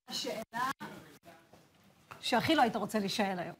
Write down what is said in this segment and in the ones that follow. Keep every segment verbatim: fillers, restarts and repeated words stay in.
השאלה שהכי לא היית רוצה להישאל היום.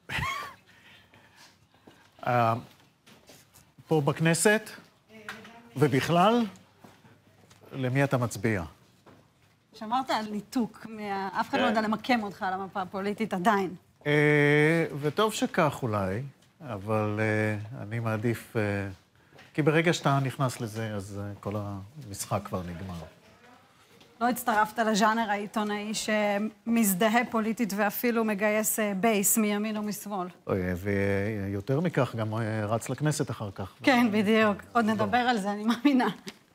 פה בכנסת, ובכלל, למי אתה מצביע? שמרת על ניתוק, אף אחד לא יודע למקם אותך על המפה הפוליטית עדיין. וטוב שכך אולי, אבל אני מעדיף, כי ברגע שאתה נכנס לזה, אז כל המשחק כבר נגמר. לא הצטרפת לז'אנר העיתונאי שמזדהה פוליטית ואפילו מגייס בייס מימין ומשמאל. ויותר מכך, גם רץ לכנסת אחר כך. כן, בדיוק. עוד נדבר על זה, אני מאמינה.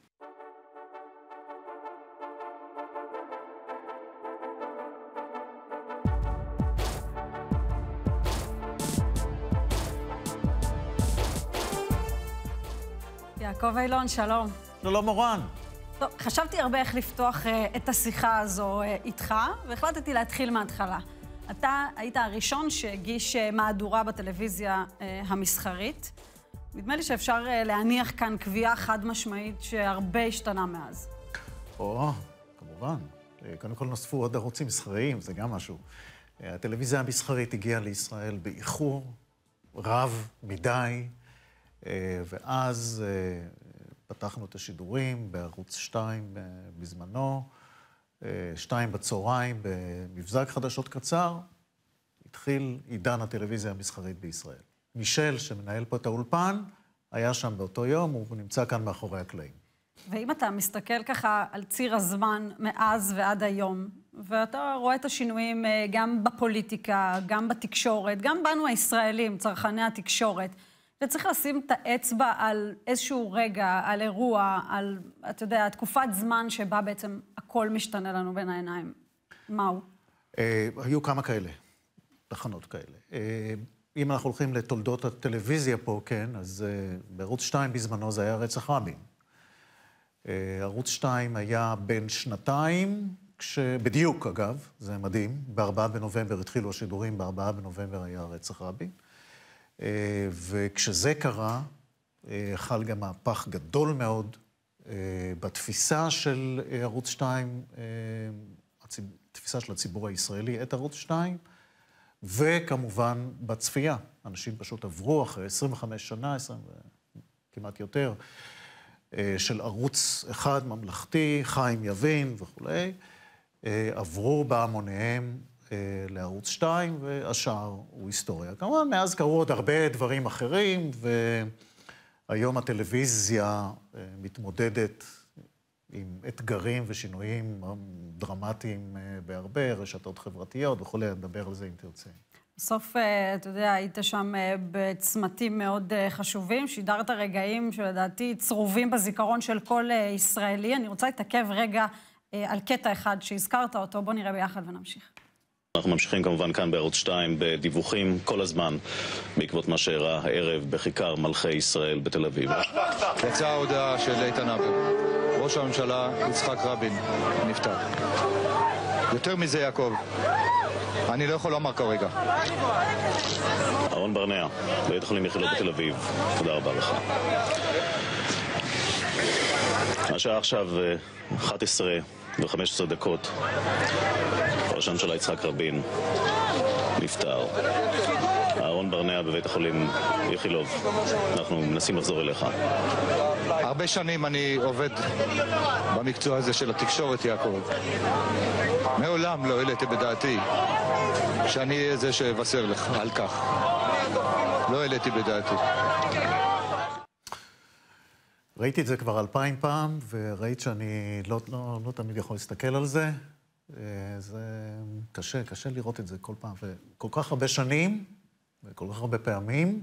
יעקב אילון, שלום. שלום מורן. טוב, חשבתי הרבה איך לפתוח uh, את השיחה הזו uh, איתך, והחלטתי להתחיל מההתחלה. אתה היית הראשון שהגיש uh, מהדורה בטלוויזיה uh, המסחרית. נדמה לי שאפשר uh, להניח כאן קביעה חד משמעית שהרבה השתנה מאז. או, כמובן. קודם כל נוספו עוד ערוצים מסחריים, זה גם משהו. הטלוויזיה המסחרית הגיעה לישראל באיחור רב מדי, ואז פתחנו את השידורים בערוץ שתיים בזמנו, שתיים בצהריים במבזק חדשות קצר, התחיל עידן הטלוויזיה המסחרית בישראל. מישל, שמנהל פה את האולפן, היה שם באותו יום, הוא נמצא כאן מאחורי הקלעים. ואם אתה מסתכל ככה על ציר הזמן מאז ועד היום, ואתה רואה את השינויים גם בפוליטיקה, גם בתקשורת, גם בנו הישראלים, צרכני התקשורת, וצריך לשים את האצבע על איזשהו רגע, על אירוע, על, אתה יודע, תקופת זמן שבה בעצם הכל משתנה לנו בין העיניים. מהו? היו כמה כאלה, תחנות כאלה. אם אנחנו הולכים לתולדות הטלוויזיה פה, כן, אז בערוץ שתיים בזמנו זה היה רצח רבין. ערוץ שתיים היה בין שנתיים, בדיוק אגב, זה מדהים, בארבעה בנובמבר התחילו השידורים, בארבעה בנובמבר היה רצח רבין. וכשזה קרה, חל גם מהפך גדול מאוד בתפיסה של ערוץ שתיים, התפיסה של הציבור הישראלי את ערוץ שתיים, וכמובן בצפייה. אנשים פשוט עברו אחרי עשרים וחמש שנה, עשרים, כמעט יותר, של ערוץ אחד ממלכתי, חיים יבין וכו', עברו בהמוניהם לערוץ שתיים, והשאר הוא היסטוריה. כמובן, מאז קרו עוד הרבה דברים אחרים, והיום הטלוויזיה מתמודדת עם אתגרים ושינויים דרמטיים בהרבה, רשתות חברתיות וכו', נדבר על זה אם תרצה. בסוף, אתה יודע, היית שם בצמתים מאוד חשובים, שידרת רגעים שלדעתי צרובים בזיכרון של כל ישראלי. אני רוצה להתעכב רגע על קטע אחד שהזכרת אותו, בוא נראה ביחד ונמשיך. אנחנו ממשיכים כמובן כאן בערוץ שתיים בדיווחים כל הזמן בעקבות מה שאירע הערב בכיכר מלכי ישראל בתל אביב. יצאה ההודעה של איתן הבר, ראש הממשלה יצחק רבין נפטר. יותר מזה יעקב, אני לא יכול לומר כרגע. אהרון ברנע, בית החולים איכילוב בתל אביב, תודה רבה לך. השעה עכשיו אחת עשרה וחמש עשרה דקות. ראש הממשלה יצחק רבין נפטר. אהרון ברנע בבית החולים איכילוב. אנחנו מנסים לחזור אליך. הרבה שנים אני עובד במקצוע הזה של התקשורת, יעקב. מעולם לא העליתי בדעתי שאני אהיה זה שיבשר לך על כך. לא העליתי בדעתי. ראיתי את זה כבר אלפיים פעם, וראית שאני לא, לא, לא תמיד יכול להסתכל על זה. זה קשה, קשה לראות את זה כל פעם, וכל כך הרבה שנים, וכל כך הרבה פעמים,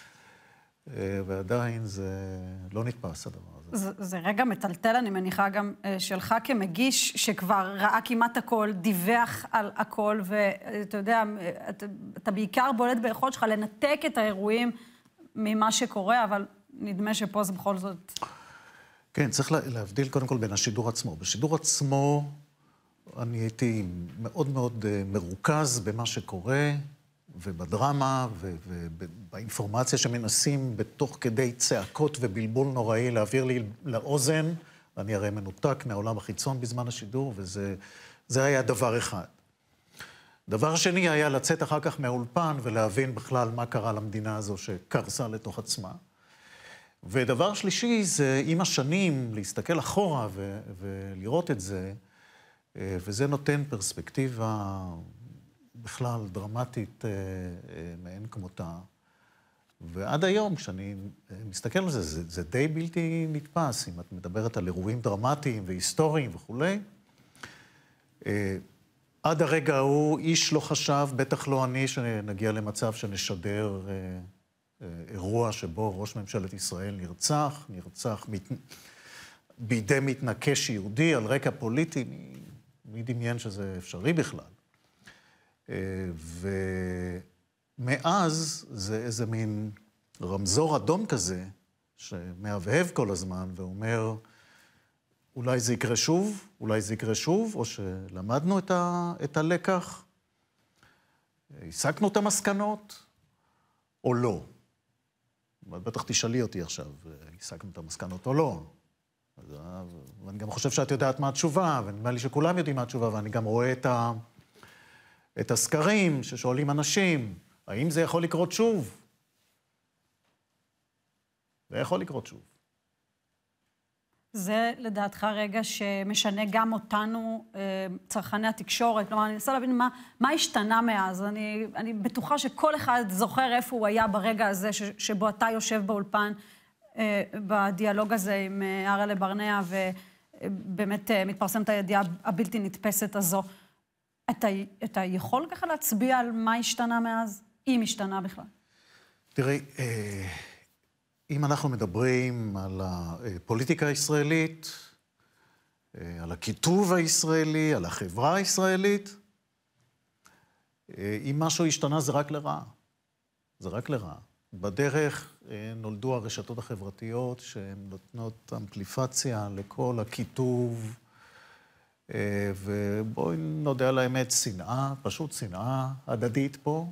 ועדיין זה לא נתפס הדבר הזה. זה, זה רגע מטלטל, אני מניחה גם שלך כמגיש, שכבר ראה כמעט הכל, דיווח על הכל, ואתה יודע, אתה, אתה בעיקר בולט ביכולת שלך לנתק את האירועים ממה שקורה, אבל נדמה שפה זה בכל זאת... כן, צריך להבדיל קודם כל בין השידור עצמו. בשידור עצמו אני הייתי מאוד מאוד מרוכז במה שקורה, ובדרמה, ובאינפורמציה שמנסים בתוך כדי צעקות ובלבול נוראי להעביר לי לאוזן. אני הרי מנותק מהעולם החיצון בזמן השידור, וזה זה היה דבר אחד. דבר שני היה לצאת אחר כך מהאולפן ולהבין בכלל מה קרה למדינה הזו שקרסה לתוך עצמה. ודבר שלישי זה עם השנים להסתכל אחורה ו- ולראות את זה, וזה נותן פרספקטיבה בכלל דרמטית מעין כמותה. ועד היום, כשאני מסתכל על זה, זה, זה די בלתי נתפס, אם את מדברת על אירועים דרמטיים והיסטוריים וכולי. עד הרגע ההוא איש לא חשב, בטח לא אני, שנגיע למצב שנשדר אירוע שבו ראש ממשלת ישראל נרצח, נרצח מת... בידי מתנקש יהודי על רקע פוליטי, מי, מי דמיין שזה אפשרי בכלל. ומאז זה איזה מין רמזור אדום כזה, שמהבהב כל הזמן ואומר, אולי זה יקרה שוב, אולי זה יקרה שוב, או שלמדנו את, ה... את הלקח, הסקנו את המסקנות, או לא. בטח תשאלי אותי עכשיו, הסקנו את המסקנות או לא. ואני גם חושב שאת יודעת מה התשובה, ונדמה לי שכולם יודעים מה התשובה, ואני גם רואה את, ה... את הסקרים ששואלים אנשים, האם זה יכול לקרות שוב? זה יכול לקרות שוב. זה לדעתך רגע שמשנה גם אותנו, צרכני התקשורת. כלומר, אני מנסה להבין מה, מה השתנה מאז. אני, אני בטוחה שכל אחד זוכר איפה הוא היה ברגע הזה ש, שבו אתה יושב באולפן, בדיאלוג הזה עם אראלה ברנע, ובאמת מתפרסמת הידיעה הבלתי נתפסת הזו. אתה, אתה יכול ככה להצביע על מה השתנה מאז? אם השתנה בכלל. תראי, אם אנחנו מדברים על הפוליטיקה הישראלית, על הכיתוב הישראלי, על החברה הישראלית, אם משהו השתנה זה רק לרעה. זה רק לרעה. בדרך נולדו הרשתות החברתיות שהן נותנות אמפליפציה לכל הכיתוב, ובואי נודה על האמת, שנאה, פשוט שנאה הדדית פה,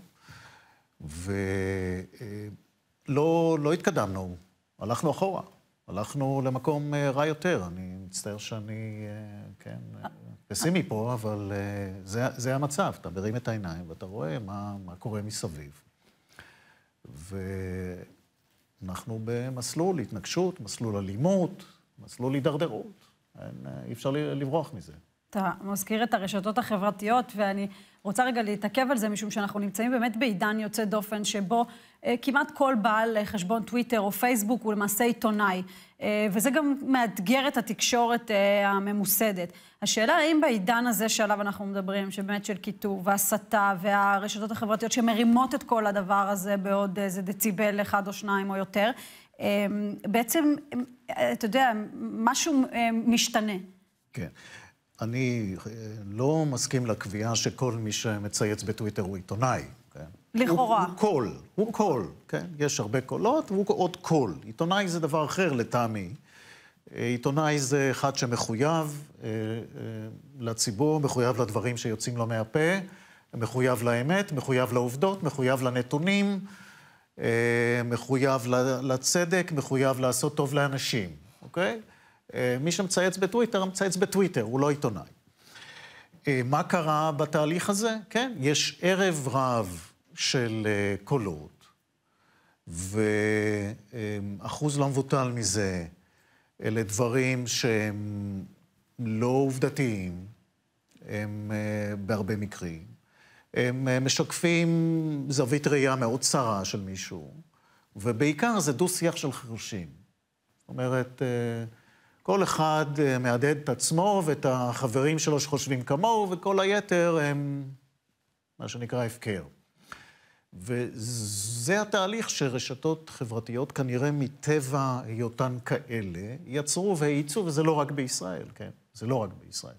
ולא לא התקדמנו, הלכנו אחורה, הלכנו למקום רע יותר. אני מצטער שאני, כן, פסימי פה, אבל זה, זה המצב. אתה מרים את העיניים ואתה רואה מה, מה קורה מסביב. ואנחנו במסלול התנגשות, מסלול אלימות, מסלול הידרדרות. אי אפשר לברוח מזה. אתה מזכיר את הרשתות החברתיות, ואני רוצה רגע להתעכב על זה, משום שאנחנו נמצאים באמת בעידן יוצא דופן, שבו אה, כמעט כל בעל חשבון טוויטר או פייסבוק הוא למעשה עיתונאי, אה, וזה גם מאתגר את התקשורת אה, הממוסדת. השאלה האם בעידן הזה שעליו אנחנו מדברים, שבאמת של כיתוב והסתה והרשתות החברתיות שמרימות את כל הדבר הזה בעוד איזה דציבל אחד או שניים או יותר, אה, בעצם, אה, אתה יודע, משהו אה, משתנה. כן. אני לא מסכים לקביעה שכל מי שמצייץ בטוויטר הוא עיתונאי. כן? לכאורה. הוא, הוא קול, הוא קול, כן? יש הרבה קולות, והוא עוד קול. עיתונאי זה דבר אחר לטעמי. עיתונאי זה אחד שמחויב אה, אה, לציבור, מחויב לדברים שיוצאים לו מהפה, מחויב לאמת, מחויב לעובדות, מחויב לנתונים, אה, מחויב לצדק, מחויב לעשות טוב לאנשים, אוקיי? מי שמצייץ בטוויטר, מצייץ בטוויטר, הוא לא עיתונאי. מה קרה בתהליך הזה? כן, יש ערב רב של קולות, ואחוז לא מבוטל מזה, אלה דברים שהם לא עובדתיים, הם בהרבה מקרים. הם משקפים זווית ראייה מאוד צרה של מישהו, ובעיקר זה דו-שיח של חירשים. זאת אומרת, כל אחד מעדד את עצמו ואת החברים שלו שחושבים כמוהו, וכל היתר הם מה שנקרא הפקר. וזה התהליך שרשתות חברתיות, כנראה מטבע היותן כאלה, יצרו וייצאו, וזה לא רק בישראל, כן? זה לא רק בישראל.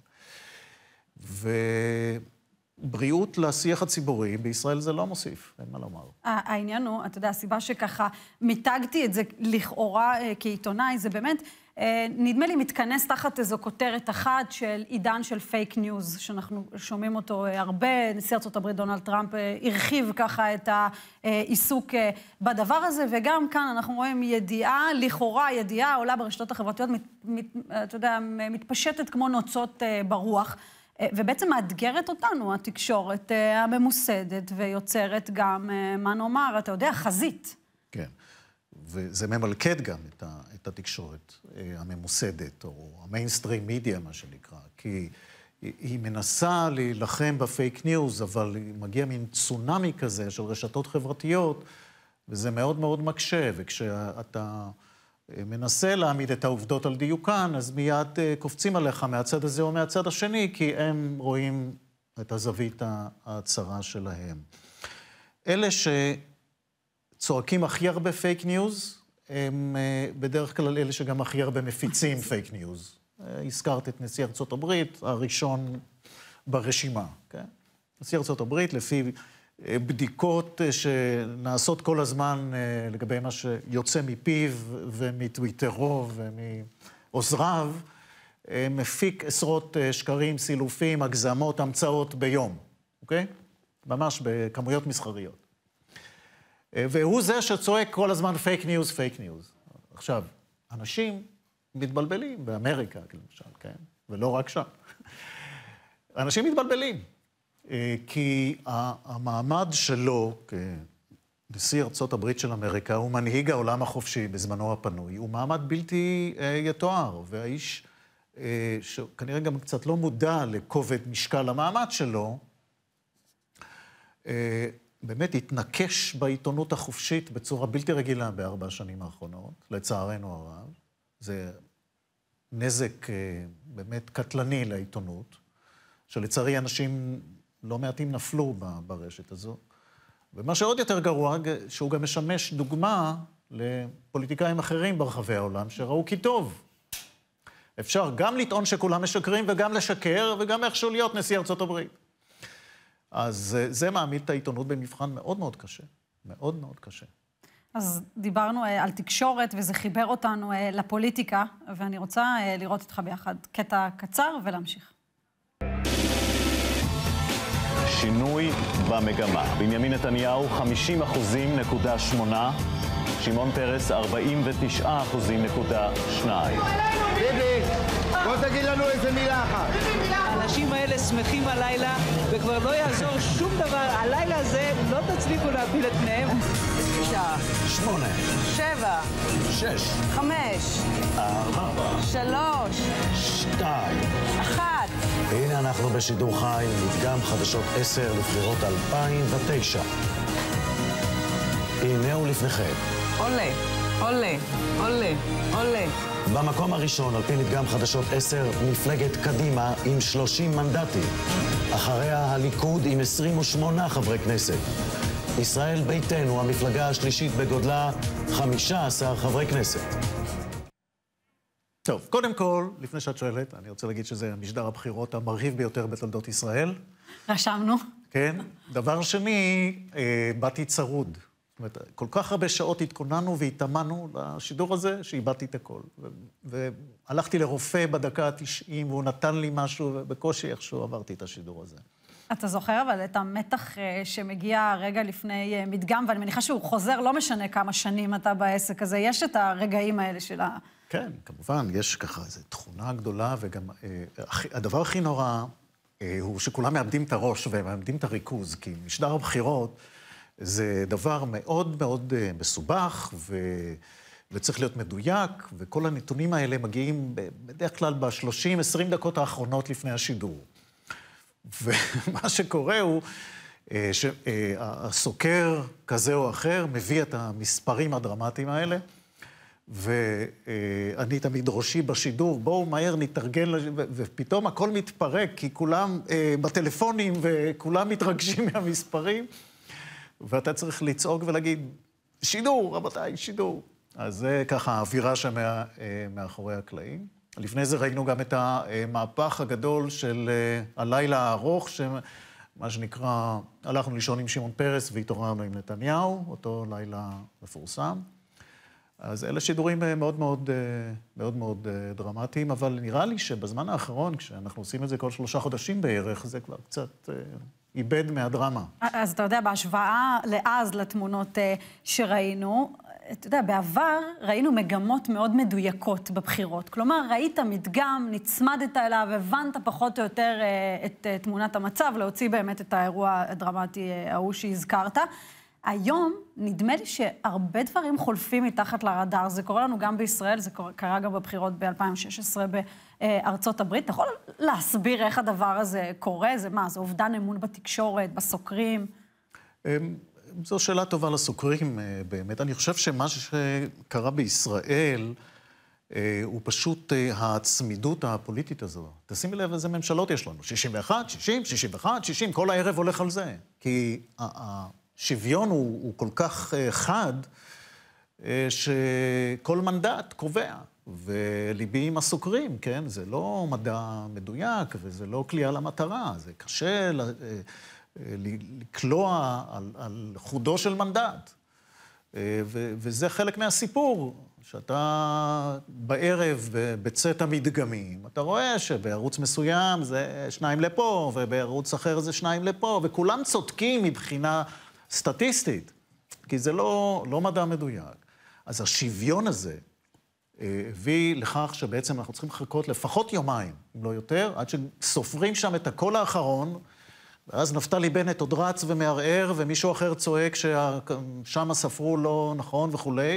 ובריאות לשיח הציבורי, בישראל זה לא מוסיף, אין מה לומר. העניין הוא, אתה יודע, הסיבה שככה מיתגתי את זה לכאורה כעיתונאי, זה באמת, נדמה לי מתכנס תחת איזו כותרת אחת של עידן של פייק ניוז, שאנחנו שומעים אותו הרבה, נשיא ארצות הברית דונלד טראמפ הרחיב ככה את העיסוק בדבר הזה, וגם כאן אנחנו רואים ידיעה, לכאורה ידיעה עולה ברשתות החברתיות, מת, מת, אתה יודע, מתפשטת כמו נוצות ברוח. ובעצם מאתגרת אותנו, התקשורת הממוסדת, ויוצרת גם, מה נאמר, אתה יודע, חזית. כן, וזה ממלכד גם את, ה, את התקשורת הממוסדת, או המיינסטרים מידיה, מה שנקרא, כי היא, היא מנסה להילחם בפייק ניוז, אבל היא מגיעה מין צונאמי כזה של רשתות חברתיות, וזה מאוד מאוד מקשה, וכשאתה מנסה להעמיד את העובדות על דיוקן, אז מיד קופצים עליך מהצד הזה או מהצד השני, כי הם רואים את הזווית הצרה שלהם. אלה שצועקים הכי הרבה פייק ניוז, הם בדרך כלל אלה שגם הכי הרבה מפיצים פייק ניוז. הזכרת את נשיא ארצות הברית, הראשון ברשימה, כן? נשיא ארצות הברית, לפי בדיקות שנעשות כל הזמן לגבי מה שיוצא מפיו ומטוויטרו ומעוזריו, מפיק עשרות שקרים, סילופים, הגזמות, המצאות ביום, אוקיי? ממש בכמויות מסחריות. והוא זה שצועק כל הזמן פייק ניוז, פייק ניוז. עכשיו, אנשים מתבלבלים באמריקה, למשל, כן? ולא רק שם. אנשים מתבלבלים. כי המעמד שלו כנשיא ארצות הברית של אמריקה הוא מנהיג העולם החופשי בזמנו הפנוי, הוא מעמד בלתי יתואר, והאיש שכנראה גם קצת לא מודע לכובד משקל המעמד שלו, באמת התנקש בעיתונות החופשית בצורה בלתי רגילה בארבע השנים האחרונות, לצערנו הרב. זה נזק באמת קטלני לעיתונות, שלצערי אנשים לא מעטים נפלו ברשת הזו. ומה שעוד יותר גרוע, שהוא גם משמש דוגמה לפוליטיקאים אחרים ברחבי העולם, שראו כי טוב. אפשר גם לטעון שכולם משקרים וגם לשקר, וגם איכשהו להיות נשיא ארצות הברית. אז זה מעמיד את העיתונות במבחן מאוד מאוד קשה. מאוד מאוד קשה. אז דיברנו על תקשורת, וזה חיבר אותנו לפוליטיקה, ואני רוצה לראות איתך ביחד קטע קצר ולהמשיך. שינוי במגמה. בנימין נתניהו חמישים אחוזים נקודה שמונה, שמעון פרס ארבעים ותשעה אחוזים נקודה שתיים. ביבי, בוא תגיד לנו איזה מילה אחת. האנשים האלה שמחים הלילה, וכבר לא יעזור שום דבר. הלילה הזה לא תצליחו להפיל את פניהם. תשע, שמונה, שבע, שש, חמש, ארבע, שלוש, שתיים. אחת. הנה אנחנו בשידור חי, מדגם חדשות עשר לבחירות אלפיים ותשע. הנה הוא לפניכם. עולה, עולה, עולה, עולה. במקום הראשון, על פי מדגם חדשות עשר, מפלגת קדימה עם שלושים מנדטים. אחריה הליכוד עם עשרים ושמונה חברי כנסת. ישראל ביתנו, המפלגה השלישית בגודלה, חמישה עשר חברי כנסת. טוב, קודם כל, לפני שאת שואלת, אני רוצה להגיד שזה משדר הבחירות המרהיב ביותר בתולדות ישראל. רשמנו. כן. דבר שני, אה, באתי צרוד. זאת אומרת, כל כך הרבה שעות התכוננו והתאמנו לשידור הזה, שאיבדתי את הכל. ו- והלכתי לרופא בדקה ה-תשעים, והוא נתן לי משהו, ובקושי איכשהו עברתי את השידור הזה. אתה זוכר אבל את המתח שמגיע רגע לפני מדגם, ואני מניחה שהוא חוזר, לא משנה כמה שנים אתה בעסק הזה, יש את הרגעים האלה של ה... כן, כמובן, יש ככה איזו תכונה גדולה, וגם אה, הדבר הכי נורא אה, הוא שכולם מאבדים את הראש ומאבדים את הריכוז, כי משדר הבחירות זה דבר מאוד מאוד אה, מסובך, ו... וצריך להיות מדויק, וכל הנתונים האלה מגיעים בדרך כלל ב-שלושים עשרים דקות האחרונות לפני השידור. ומה שקורה הוא שהסוקר כזה או אחר מביא את המספרים הדרמטיים האלה, ואני תמיד ראשי בשידור, בואו מהר נתארגן, ופתאום הכל מתפרק, כי כולם בטלפונים וכולם מתרגשים מהמספרים, ואתה צריך לצעוק ולהגיד, שידור, רבותיי, שידור. אז זה ככה האווירה שמאחורי הקלעים. לפני זה ראינו גם את המהפך הגדול של הלילה הארוך, שמה שנקרא, הלכנו לישון עם שמעון פרס והתעוררנו עם נתניהו, אותו לילה מפורסם. אז אלה שידורים מאוד מאוד, מאוד מאוד דרמטיים, אבל נראה לי שבזמן האחרון, כשאנחנו עושים את זה כל שלושה חודשים בערך, זה כבר קצת איבד מהדרמה. אז אתה יודע, בהשוואה לאז לתמונות שראינו, אתה יודע, בעבר ראינו מגמות מאוד מדויקות בבחירות. כלומר, ראית מדגם, נצמדת אליו, הבנת פחות או יותר את תמונת המצב, להוציא באמת את האירוע הדרמטי ההוא שהזכרת. היום נדמה לי שהרבה דברים חולפים מתחת לרדאר. זה קורה לנו גם בישראל, זה קרה גם בבחירות ב-אלפיים ושש עשרה בארצות הברית. אתה יכול להסביר איך הדבר הזה קורה? זה מה? זה אובדן אמון בתקשורת, בסוקרים? זו שאלה טובה לסוקרים, באמת. אני חושב שמה שקרה בישראל הוא פשוט הצמידות הפוליטית הזו. תשימי לב איזה ממשלות יש לנו. שישים ואחת, שישים, שישים ואחת, שישים, כל הערב הולך על זה. כי השוויון הוא, הוא כל כך חד, שכל מנדט קובע. וליבי עם הסוקרים, כן? זה לא מדע מדויק, וזה לא כליאה למטרה. זה קשה לקלוע על, על חודו של מנדט. ו, וזה חלק מהסיפור, שאתה בערב בצאת המדגמים, אתה רואה שבערוץ מסוים זה שניים לפה, ובערוץ אחר זה שניים לפה, וכולם צודקים מבחינה סטטיסטית, כי זה לא, לא מדע מדויק. אז השוויון הזה הביא לכך שבעצם אנחנו צריכים לחכות לפחות יומיים, אם לא יותר, עד שסופרים שם את הקול האחרון, ואז נפתלי בנט עוד רץ ומערער, ומישהו אחר צועק ששם ספרו לא נכון וכולי.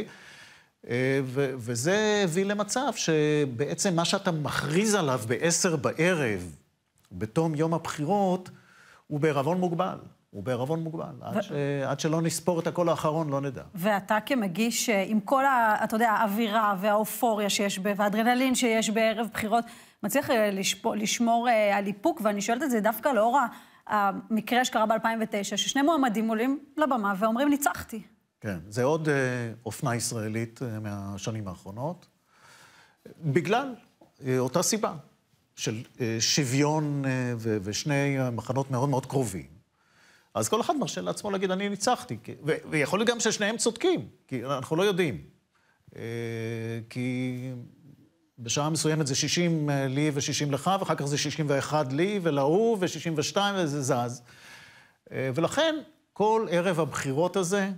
וזה הביא למצב שבעצם מה שאתה מכריז עליו בעשר בערב, בתום יום הבחירות, הוא בערבון מוגבל. הוא בערבון מוגבל. עד, ש... עד שלא נספור את הקול האחרון, לא נדע. ואתה כמגיש, עם כל ה, אתה יודע, האווירה והאופוריה שיש, והאדרנלין שיש בערב בחירות, מצליח לשפור, לשמור על איפוק, ואני שואלת את זה דווקא לאור המקרה שקרה ב-אלפיים ותשע, ששני מועמדים עולים לבמה ואומרים, ניצחתי. כן, זה עוד אה, אופנה ישראלית אה, מהשנים האחרונות, בגלל אה, אותה סיבה של אה, שוויון אה, ו- ושני מחנות מאוד מאוד קרובים. אז כל אחד מרשה לעצמו להגיד, אני ניצחתי, כי... ו- ויכול להיות גם ששניהם צודקים, כי אנחנו לא יודעים. אה, כי בשעה מסוימת זה שישים לי ו-שישים לך, ואחר כך זה שישים ואחת לי ולהוא ו-שישים ושתיים וזה זז. אה, ולכן כל ערב הבחירות הזה,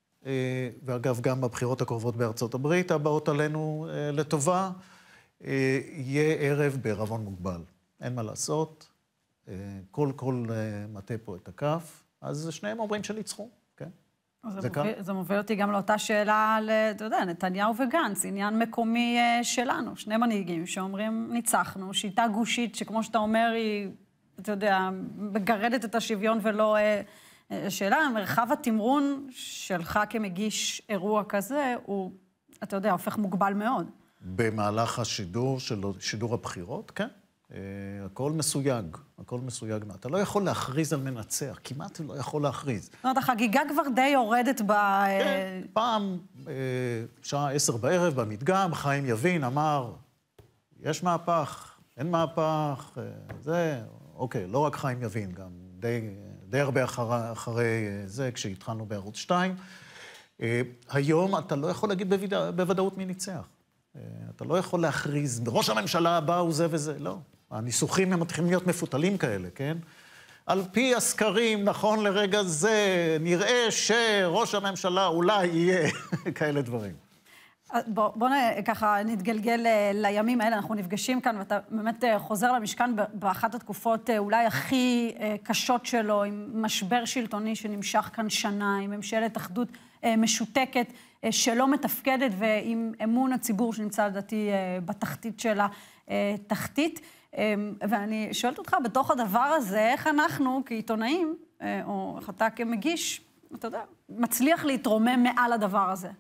ואגב, גם בבחירות הקרובות בארצות הברית, הבאות עלינו לטובה, יהיה ערב בערבון מוגבל. אין מה לעשות, כל כל מטה פה את הכף, אז שניהם אומרים שניצחו, כן? זה, מוביל, זה מוביל אותי גם לאותה שאלה, אתה יודע, נתניהו וגנץ, עניין מקומי שלנו, שני מנהיגים שאומרים, ניצחנו, שיטה גושית שכמו שאתה אומר, היא, אתה יודע, מגרדת את השוויון ולא... השאלה, מרחב התמרון שלך כמגיש אירוע כזה, הוא, אתה יודע, הופך מוגבל מאוד. במהלך השידור של שידור הבחירות, כן. הכל מסויג, הכל מסויג. אתה לא יכול להכריז על מנצח, כמעט לא יכול להכריז. זאת אומרת, החגיגה כבר די יורדת ב... כן, פעם, שעה עשר בערב במדגם, חיים יבין אמר, יש מהפך, אין מהפך, זה, אוקיי, לא רק חיים יבין, גם די... די הרבה אחרי, אחרי זה, כשהתחלנו בערוץ שתיים. היום אתה לא יכול להגיד בוודא, בוודאות מי ניצח. אתה לא יכול להכריז, ראש הממשלה הבא הוא זה וזה, לא. הניסוחים הם מתחילים להיות מפותלים כאלה, כן? על פי הסקרים, נכון לרגע זה, נראה שראש הממשלה אולי יהיה כאלה דברים. בוא, בוא ככה נתגלגל לימים האלה, אנחנו נפגשים כאן, ואתה באמת חוזר למשכן באחת התקופות אולי הכי קשות שלו, עם משבר שלטוני שנמשך כאן שנה, עם ממשלת אחדות משותקת שלא מתפקדת, ועם אמון הציבור שנמצא לדעתי בתחתית של התחתית. ואני שואלת אותך, בתוך הדבר הזה, איך אנחנו כעיתונאים, או איך אתה כמגיש, אתה יודע, מצליח להתרומם מעל הדבר הזה?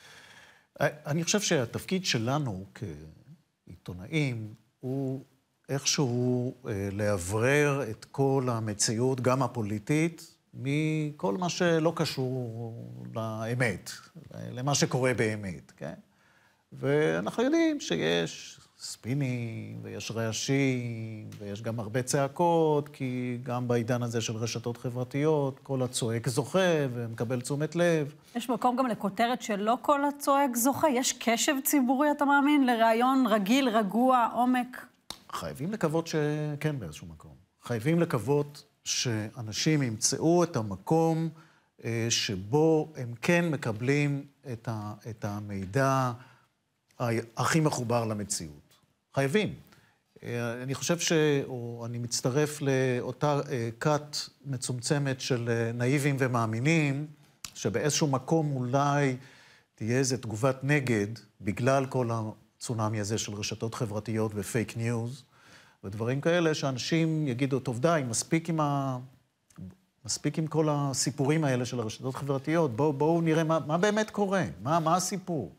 אני חושב שהתפקיד שלנו כעיתונאים הוא איכשהו להברר את כל המציאות, גם הפוליטית, מכל מה שלא קשור לאמת, למה שקורה באמת, כן? ואנחנו יודעים שיש ספינים, ויש רעשים, ויש גם הרבה צעקות, כי גם בעידן הזה של רשתות חברתיות, כל הצועק זוכה ומקבל תשומת לב. יש מקום גם לכותרת שלא כל הצועק זוכה. יש קשב ציבורי, אתה מאמין, לרעיון רגיל, רגוע, עומק? חייבים לקוות שכן באיזשהו מקום. חייבים לקוות שאנשים ימצאו את המקום שבו הם כן מקבלים את, ה, את המידע הכי מחובר למציאות. חייבים. אני חושב ש... או אני מצטרף לאותה כת מצומצמת של נאיבים ומאמינים, שבאיזשהו מקום אולי תהיה איזו תגובת נגד, בגלל כל הצונמי הזה של רשתות חברתיות ופייק ניוז, ודברים כאלה שאנשים יגידו, טוב די, מספיק עם, ה... מספיק עם כל הסיפורים האלה של הרשתות חברתיות, בואו בוא נראה מה, מה באמת קורה, מה, מה הסיפור.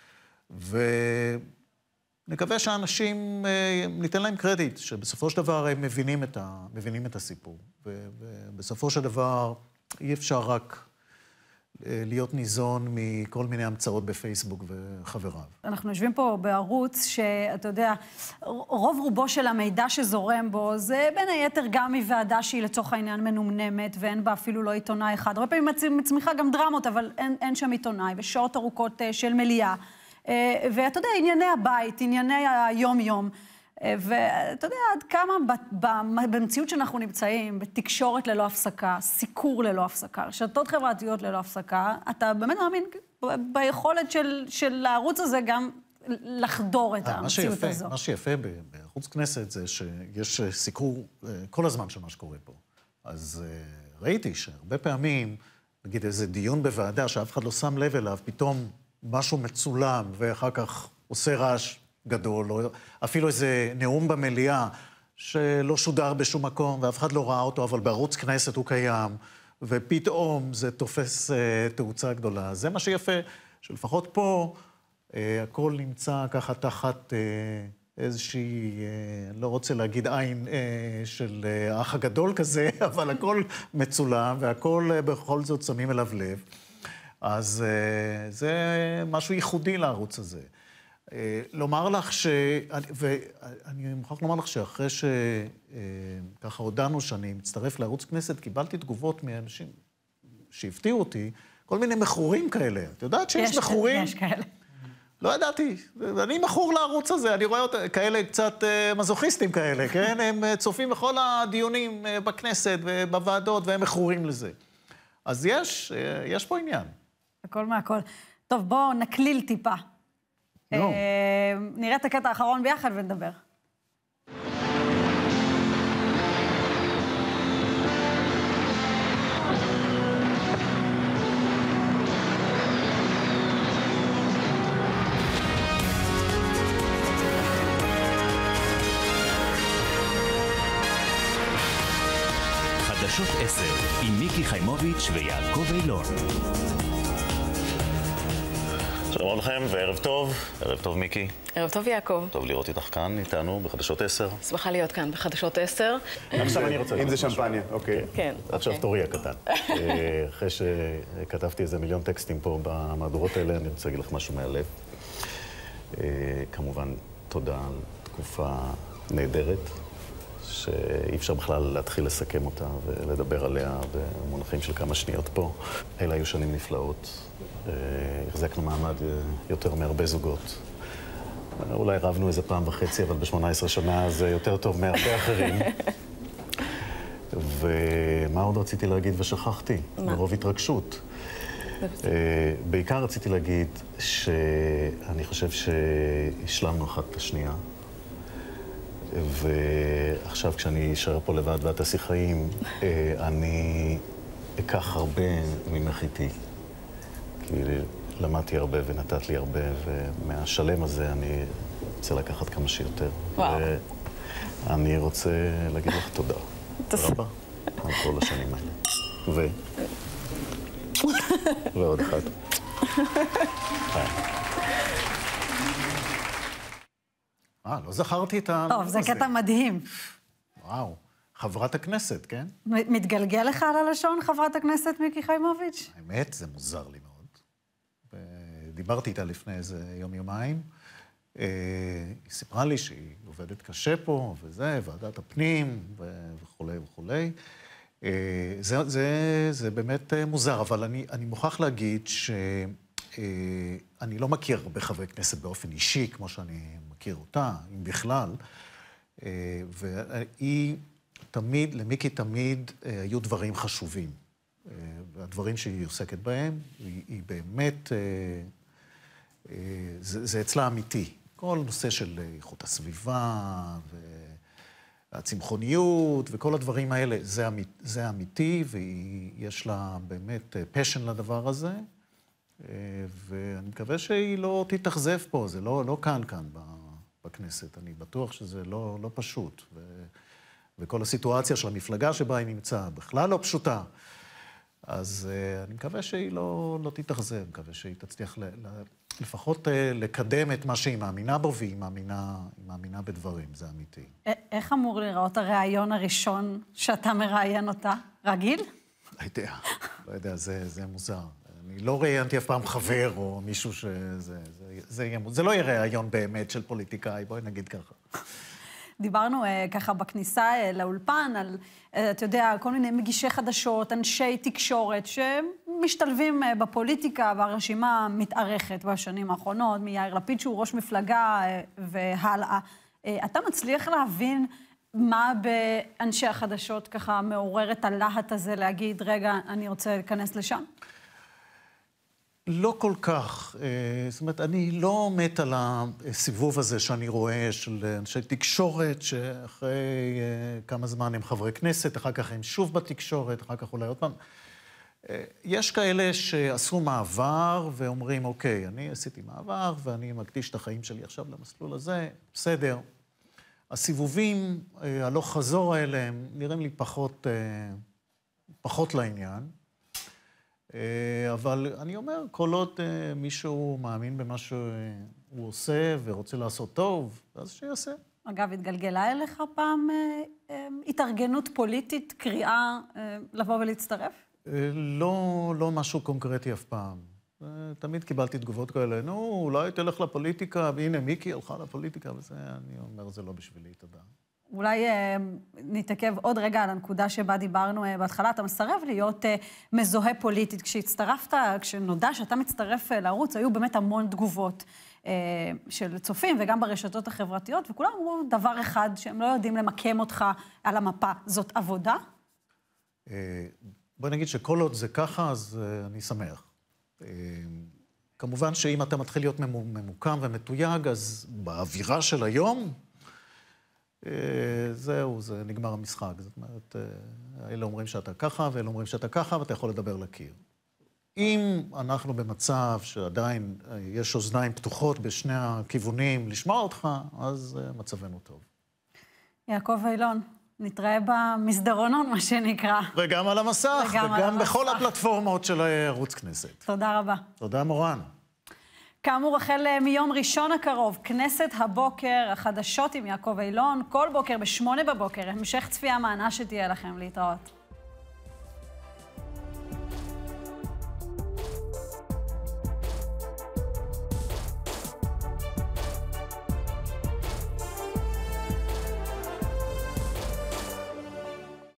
ונקווה שאנשים, ניתן להם קרדיט, שבסופו של דבר הם מבינים את, ה... מבינים את הסיפור. ובסופו של דבר אי אפשר רק להיות ניזון מכל מיני המצאות בפייסבוק וחבריו. אנחנו יושבים פה בערוץ שאתה יודע, רוב רובו של המידע שזורם בו, זה בין היתר גם מוועדה שהיא לצורך העניין מנומנמת, ואין בה אפילו לא עיתונאי אחד. הרבה פעמים מצמיחה גם דרמות, אבל אין, אין שם עיתונאי, ושעות ארוכות של מליאה. ואתה יודע, ענייני הבית, ענייני היום-יום. ואתה יודע, עד כמה במציאות שאנחנו נמצאים, בתקשורת ללא הפסקה, סיקור ללא הפסקה, רשתות חברתיות ללא הפסקה, אתה באמת מאמין ביכולת של, של הערוץ הזה גם לחדור את המציאות הזו. מה שיפה בערוץ כנסת זה שיש סיקור כל הזמן של מה שקורה פה. אז ראיתי שהרבה פעמים, נגיד איזה דיון בוועדה שאף אחד לא שם לב אליו, פתאום משהו מצולם ואחר כך עושה רעש גדול, או אפילו איזה נאום במליאה שלא שודר בשום מקום, ואף אחד לא ראה אותו, אבל בערוץ כנסת הוא קיים, ופתאום זה תופס uh, תאוצה גדולה. זה מה שיפה, שלפחות פה uh, הכל נמצא ככה תחת uh, איזושהי, uh, לא רוצה להגיד עין uh, של uh, האח הגדול כזה, אבל הכל מצולם, והכל uh, בכל זאת שמים אליו לב. אז uh, זה משהו ייחודי לערוץ הזה. לומר לך ש... ואני מוכרח לומר לך שאחרי שככה הודענו שאני מצטרף לערוץ כנסת, קיבלתי תגובות מאנשים שהפתיעו אותי, כל מיני מכורים כאלה. את יודעת שיש מכורים? יש כאלה. לא ידעתי. אני מכור לערוץ הזה, אני רואה אותם, כאלה קצת מזוכיסטים כאלה, כן? הם צופים בכל הדיונים בכנסת ובוועדות, והם מכורים לזה. אז יש, יש פה עניין. הכל מהכל. טוב, בואו נקליל טיפה. נראה את הקטע האחרון ביחד ונדבר. חדשות עשר עם מיקי חיימוביץ' ויעקב אילון. שלום לכם וערב טוב. ערב טוב מיקי. ערב טוב יעקב. טוב לראות איתך כאן איתנו בחדשות עשר. שמחה להיות כאן בחדשות עשר. עכשיו אני רוצה... אם זה שמפניה, אוקיי. כן. עכשיו תורי הקטן. אחרי שכתבתי איזה מיליון טקסטים פה במהדורות האלה, אני רוצה להגיד לך משהו מהלב. כמובן, תודה על תקופה נהדרת, שאי אפשר בכלל להתחיל לסכם אותה ולדבר עליה במונחים של כמה שניות פה. אלה היו שנים נפלאות. החזקנו מעמד יותר מהרבה זוגות. אולי רבנו איזה פעם וחצי, אבל ב-שמונה עשרה שנה זה יותר טוב מהרבה אחרים. ומה עוד רציתי להגיד ושכחתי? מרוב התרגשות. בעיקר רציתי להגיד שאני חושב שהשלמנו אחת את השנייה. ועכשיו כשאני אשאר פה לבד ואת תעשי חיים, אני אקח הרבה ממך איתי. כי למדתי הרבה ונתת לי הרבה, ומהשלם הזה אני רוצה לקחת כמה שיותר. וואו. ואני רוצה להגיד לך תודה. תודה רבה על כל השנים האלה. ו... ועוד אחד. אה, לא זכרתי את ה... טוב, זה קטע מדהים. וואו, חברת הכנסת, כן? מתגלגל לך על הלשון, חברת הכנסת מיקי חיימוביץ'? האמת, זה מוזר לי מאוד. דיברתי איתה לפני איזה יום-יומיים. היא סיפרה לי שהיא עובדת קשה פה, וזה, ועדת הפנים, וכולי וכולי. זה, זה, זה באמת מוזר, אבל אני, אני מוכרח להגיד שאני לא מכיר הרבה חברי כנסת באופן אישי, כמו שאני מכיר אותה, אם בכלל. והיא תמיד, למיקי תמיד היו דברים חשובים. והדברים שהיא עוסקת בהם, היא, היא באמת, זה, זה אצלה אמיתי. כל נושא של איכות הסביבה והצמחוניות וכל הדברים האלה, זה, אמית, זה אמיתי, ויש לה באמת פשן לדבר הזה, ואני מקווה שהיא לא תתאכזב פה, זה לא, לא כאן כאן בכנסת. אני בטוח שזה לא, לא פשוט. ו... וכל הסיטואציה של המפלגה שבה היא נמצאה, בכלל לא פשוטה. אז uh, אני מקווה שהיא לא, לא תתאכזב, אני מקווה שהיא תצליח ל, ל, לפחות uh, לקדם את מה שהיא מאמינה בו, והיא מאמינה, היא מאמינה בדברים, זה אמיתי. איך אמור לראות הרעיון הראשון שאתה מראיין אותה? רגיל? לא יודע, לא יודע, זה, זה מוזר. אני לא ראיינתי אף פעם חבר או מישהו שזה... זה, זה, זה, זה לא יהיה רעיון באמת של פוליטיקאי, בואי נגיד ככה. דיברנו uh, ככה בכניסה uh, לאולפן על, uh, אתה יודע, כל מיני מגישי חדשות, אנשי תקשורת שמשתלבים uh, בפוליטיקה, והרשימה מתארכת בשנים האחרונות, מיאיר לפיד שהוא ראש מפלגה uh, והלאה. Uh, אתה מצליח להבין מה באנשי החדשות ככה מעורר את הלהט הזה להגיד, רגע, אני רוצה להיכנס לשם? לא כל כך. זאת אומרת, אני לא מת על הסיבוב הזה שאני רואה של אנשי תקשורת, שאחרי כמה זמן הם חברי כנסת, אחר כך הם שוב בתקשורת, אחר כך אולי עוד פעם. יש כאלה שעשו מעבר ואומרים, אוקיי, אני עשיתי מעבר ואני מקדיש את החיים שלי עכשיו למסלול הזה, בסדר. הסיבובים הלוך חזור האלה הם נראים לי פחות, פחות לעניין. אבל אני אומר, כל עוד מישהו מאמין במה שהוא עושה ורוצה לעשות טוב, אז שיעשה. אגב, התגלגלה אליך פעם התארגנות פוליטית, קריאה לבוא ולהצטרף? לא, לא משהו קונקרטי אף פעם. תמיד קיבלתי תגובות כאלה, נו, אולי תלך לפוליטיקה, והנה מיקי הלכה לפוליטיקה, וזה, אני אומר, זה לא בשבילי, תודה. אולי אה, נתעכב עוד רגע על הנקודה שבה דיברנו אה, בהתחלה. אתה מסרב להיות אה, מזוהה פוליטית. כשהצטרפת, כשנודע שאתה מצטרף אה, לערוץ, היו באמת המון תגובות אה, של צופים, וגם ברשתות החברתיות, וכולם אמרו דבר אחד, שהם לא יודעים למקם אותך על המפה. זאת עבודה? אה, בוא נגיד שכל עוד זה ככה, אז אה, אני שמח. אה, כמובן שאם אתה מתחיל להיות ממוקם ומתויג, אז באווירה של היום, זהו, זה נגמר המשחק. זאת אומרת, אלה אומרים שאתה ככה, ואלה אומרים שאתה ככה, ואתה יכול לדבר לקיר. אם אנחנו במצב שעדיין יש אוזניים פתוחות בשני הכיוונים לשמוע אותך, אז מצבנו טוב. יעקב אילון, נתראה במסדרונות, מה שנקרא. וגם על המסך, וגם, וגם על בכל המסך. הפלטפורמות של ערוץ כנסת. תודה רבה. תודה, מורן. כאמור, החל מיום ראשון הקרוב, כנסת הבוקר, החדשות עם יעקב אילון, כל בוקר בשמונה בבוקר, המשך צפייה מענה שתהיה לכם להתראות.